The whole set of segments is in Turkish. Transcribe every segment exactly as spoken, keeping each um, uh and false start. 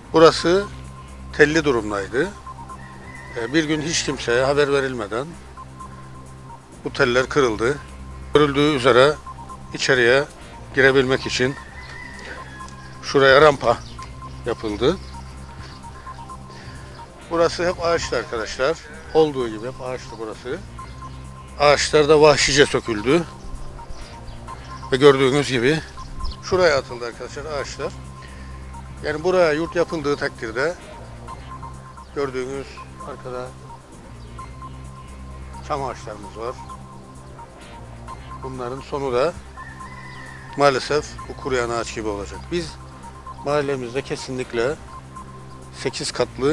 Burası telli durumdaydı. Bir gün hiç kimseye haber verilmeden bu teller kırıldı. Görüldüğü üzere içeriye girebilmek için şuraya rampa yapıldı. Burası hep ağaçtı arkadaşlar. Olduğu gibi hep ağaçtı burası. Ağaçlar da vahşice söküldü. Ve gördüğünüz gibi şuraya atıldı arkadaşlar ağaçlar. Yani buraya yurt yapıldığı takdirde gördüğünüz arkada çam ağaçlarımız var. Bunların sonu da maalesef bu kuruyan ağaç gibi olacak. Biz mahallemizde kesinlikle sekiz katlı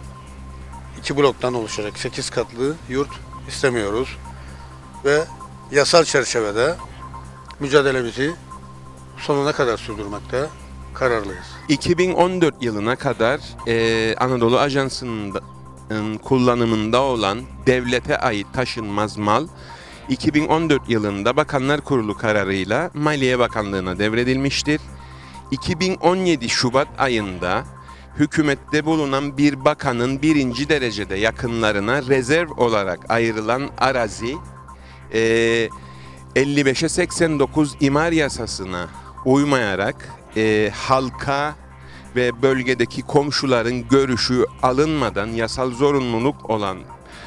iki bloktan oluşacak sekiz katlı yurt istemiyoruz. Ve yasal çerçevede mücadelemizi sonuna kadar sürdürmekte kararlıyız. iki bin on dört yılına kadar e, Anadolu Ajansı'nın kullanımında olan devlete ait taşınmaz mal iki bin on dört yılında Bakanlar Kurulu kararıyla Maliye Bakanlığı'na devredilmiştir. iki bin on yedi Şubat ayında hükümette bulunan bir bakanın birinci derecede yakınlarına rezerv olarak ayrılan arazi e, elli beşe seksen dokuz imar yasasına uymayarak e, halka ve bölgedeki komşuların görüşü alınmadan, yasal zorunluluk olan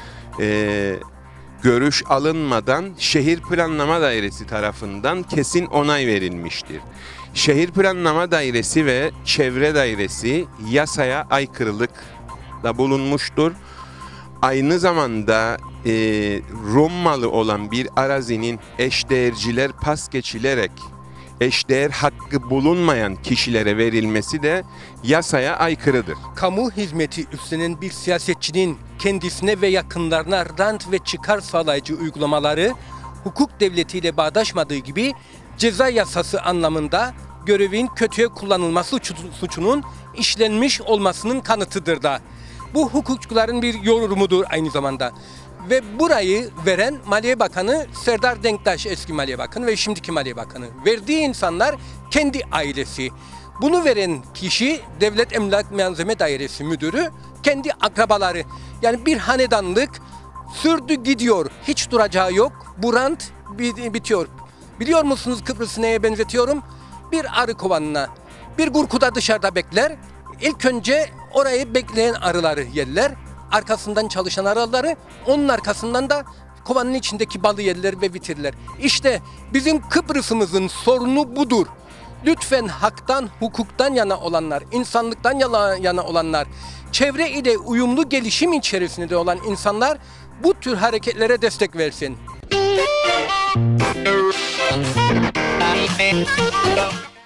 e, görüş alınmadan Şehir Planlama Dairesi tarafından kesin onay verilmiştir. Şehir Planlama Dairesi ve Çevre Dairesi yasaya aykırılıkta bulunmuştur. Aynı zamanda e, Rum malı olan bir arazinin eşdeğerciler pas geçilerek eşdeğer hakkı bulunmayan kişilere verilmesi de yasaya aykırıdır. Kamu hizmeti üstlenen bir siyasetçinin kendisine ve yakınlarına rant ve çıkar sağlayıcı uygulamaları hukuk devletiyle bağdaşmadığı gibi ceza yasası anlamında görevin kötüye kullanılması suçunun işlenmiş olmasının kanıtıdır da. Bu hukukçuların bir yorumudur aynı zamanda. Ve burayı veren Maliye Bakanı Serdar Denktaş, eski Maliye Bakanı ve şimdiki Maliye Bakanı. Verdiği insanlar kendi ailesi. Bunu veren kişi Devlet Emlak Malzeme Dairesi Müdürü, kendi akrabaları. Yani bir hanedanlık sürdü gidiyor. Hiç duracağı yok. Bu rant bitiyor. Biliyor musunuz Kıbrıs'ı neye benzetiyorum? Bir arı kovanına. Bir gurkuda dışarıda bekler. İlk önce orayı bekleyen arıları yerler. Arkasından çalışan arıları, onun arkasından da kovanın içindeki balı yerler ve bitirirler. İşte bizim Kıbrıs'ımızın sorunu budur. Lütfen haktan, hukuktan yana olanlar, insanlıktan yana olanlar, çevre ile uyumlu gelişim içerisinde olan insanlar bu tür hareketlere destek versin.